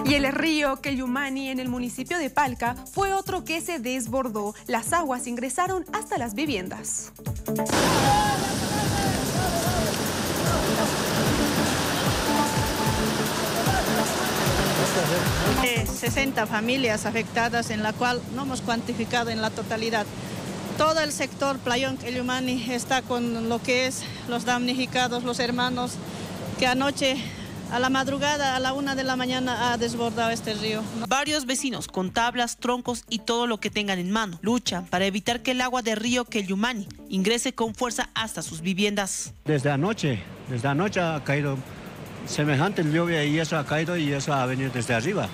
Y el río Quelimani en el municipio de Palca fue otro que se desbordó. Las aguas ingresaron hasta las viviendas. 60 familias afectadas, en la cual no hemos cuantificado en la totalidad. Todo el sector Playón Quelimani está con lo que es los damnificados, los hermanos, que anoche a la madrugada, a la 1 de la mañana, ha desbordado este río. Varios vecinos con tablas, troncos y todo lo que tengan en mano luchan para evitar que el agua del río Quelimani ingrese con fuerza hasta sus viviendas. Desde anoche ha caído semejante lluvia y eso ha caído y eso ha venido desde arriba.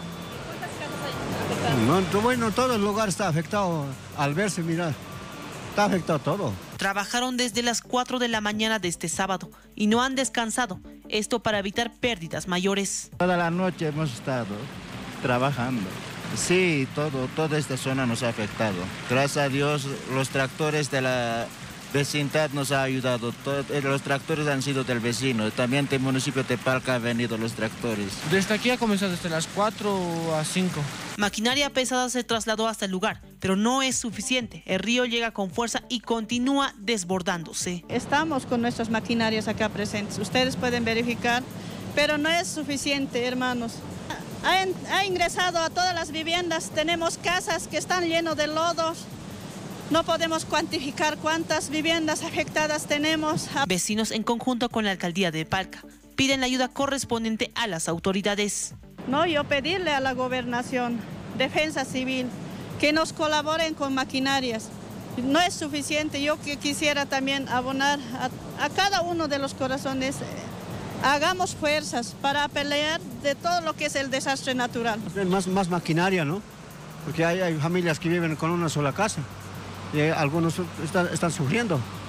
Bueno, todo el lugar está afectado. Al verse, mira, está afectado todo. Trabajaron desde las 4 de la mañana de este sábado y no han descansado. Esto para evitar pérdidas mayores. Toda la noche hemos estado trabajando. Sí, toda esta zona nos ha afectado. Gracias a Dios, los tractores de la vecindad nos ha ayudado. Los tractores han sido del vecino. También del municipio de Palca han venido los tractores. Desde aquí ha comenzado desde las 4 a 5. Maquinaria pesada se trasladó hasta el lugar, pero no es suficiente. El río llega con fuerza y continúa desbordándose. Estamos con nuestras maquinarias acá presentes. Ustedes pueden verificar, pero no es suficiente, hermanos. Ha ingresado a todas las viviendas. Tenemos casas que están llenas de lodos. No podemos cuantificar cuántas viviendas afectadas tenemos. Vecinos, en conjunto con la alcaldía de Palca, piden la ayuda correspondiente a las autoridades. Yo pedirle a la gobernación, defensa civil, que nos colaboren con maquinarias. No es suficiente. Yo quisiera también abonar a cada uno de los corazones. Hagamos fuerzas para pelear de todo lo que es el desastre natural. Más maquinaria, ¿no? Porque hay familias que viven con una sola casa y algunos están sufriendo.